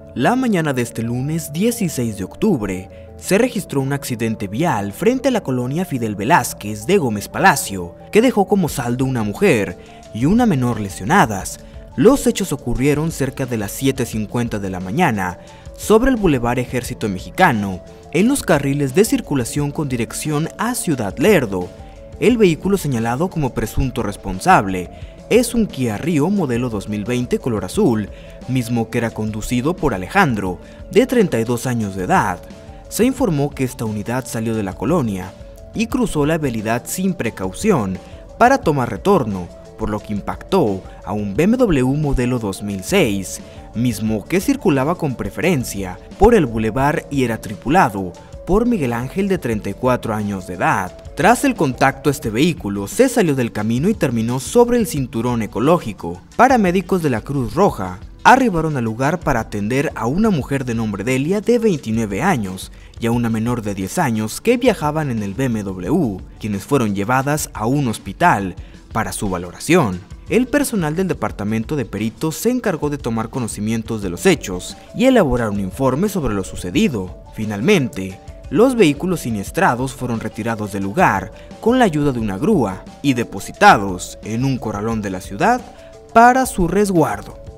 La mañana de este lunes 16 de octubre, se registró un accidente vial frente a la colonia Fidel Velázquez de Gómez Palacio, que dejó como saldo una mujer y una menor lesionadas. Los hechos ocurrieron cerca de las 7:50 de la mañana, sobre el Boulevard Ejército Mexicano, en los carriles de circulación con dirección a Ciudad Lerdo. El vehículo señalado como presunto responsable es un Kia Rio modelo 2020 color azul, mismo que era conducido por Alejandro, de 32 años de edad. Se informó que esta unidad salió de la colonia y cruzó la vialidad sin precaución para tomar retorno, por lo que impactó a un BMW modelo 2006, mismo que circulaba con preferencia por el bulevar y era tripulado por Miguel Ángel, de 34 años de edad. Tras el contacto, este vehículo se salió del camino y terminó sobre el cinturón ecológico. Paramédicos de la Cruz Roja arribaron al lugar para atender a una mujer de nombre Delia, de 29 años, y a una menor de 10 años que viajaban en el BMW, quienes fueron llevadas a un hospital para su valoración. El personal del departamento de peritos se encargó de tomar conocimientos de los hechos y elaborar un informe sobre lo sucedido. Finalmente, los vehículos siniestrados fueron retirados del lugar con la ayuda de una grúa y depositados en un corralón de la ciudad para su resguardo.